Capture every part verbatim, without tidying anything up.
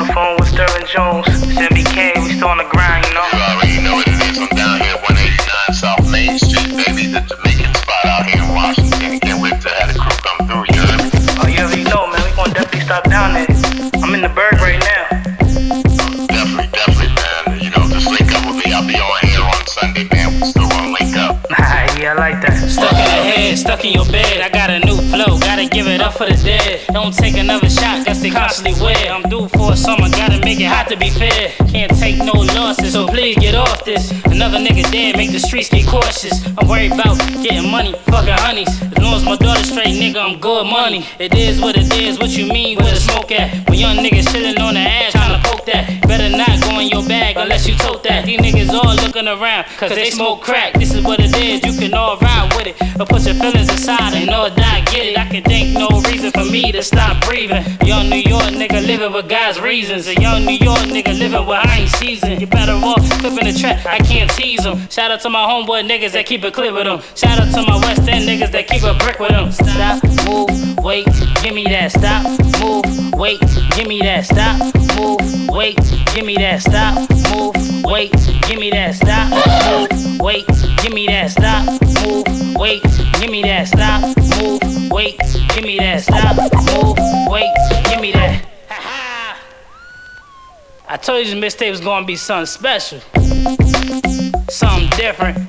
the phone with Sterling Jones. It's M B K, we still on the grind, you know? You already know what it is. I'm down here at one eighty-nine South Main Street, baby. The Jamaican spot out here in Washington. Can't wait to have the crew come through, you heard me? Oh, you already know, man. We gonna definitely stop down there. I'm in the Berg right now. Definitely, definitely, man. You know, just link up with me. I'll be on here on Sunday, man. We still wanna link up. Yeah, I like that. Stuck in the head, stuck in your bed. I got a new flow, gotta give it up for the dead. Don't take another shot, cause they constantly wear. I'm due for a summer, gotta make it hot to be fair. Can't take no losses, so please get off this. Another nigga dead, make the streets get cautious. I'm worried about getting money, fucking honeys. As long as my daughter straight, nigga, I'm good money. It is what it is, what you mean, where the smoke at? When young niggas chillin' on the ass, tryna poke that. Better not go in your bag unless you tote that. These niggas all looking around, cause they smoke crack. This is what it is, you can all ride with it. Or put your feelings aside and all die, get it. I can think no reason for me to stop breathing. Young New York nigga living with God's reasons. A young New York nigga living with I ain't seasoned. You better off flipping the track, I can't tease them. Shout out to my homeboy niggas that keep it clear with them. Shout out to my West End niggas that keep a brick with them. Stop, move, wait, give me that. Stop, move, wait, give me that. Stop, move, wait, give me that. Stop, move, wait, give me that. Stop, move, wait, give me that. Stop, move, wait, give me that. Stop, move, wait, give me that. Stop, move, wait, give me that. Ha-ha. I told you this mixtape was gonna be something special, something different.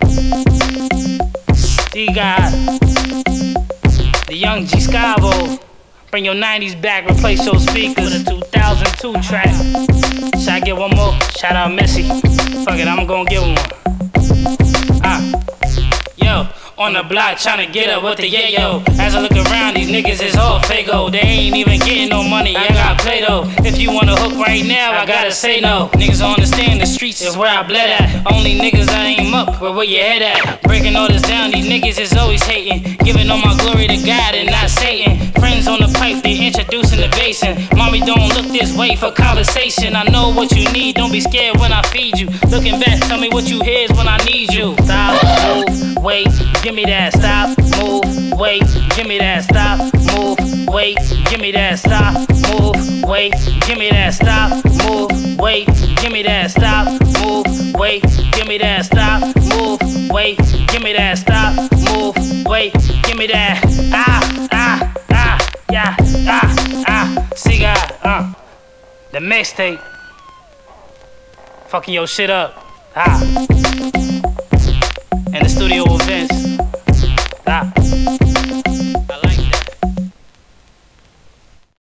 You got the young G Scavo. Bring your nineties back, replace your speakers with a two thousand two track. Should I get one more? Shout out Missy. Fuck it, I'm gonna give one. Ah, yo. On the block tryna get up with the yayo. As I look around, these niggas is all fago. They ain't even getting no money, I got Play-Doh. If you wanna hook right now, I gotta say no. Niggas don't understand the streets is where I bled at. Only niggas that aim up, where where your head at. Breaking all this down, these niggas is always hating. Giving all my glory to God and not Satan. Friends on the pipe, they introducing the basin. Mommy, don't look this way for conversation. I know what you need, don't be scared when I feed you. Looking back, tell me what you hear is when I need you. Stop, move, wait, give me that. Stop, move, wait, give me that. Stop, move, wait, give me that. Stop, move, wait, give me that. Stop, move, wait, give me that. Stop, move, wait, give me that. Stop, move, wait, give me that. Stop, move, wait, give me that. Ah, ah, ah, yeah, ah, ah. See God, uh, the mixtape, fucking your shit up, ah. And the studio events. Ah.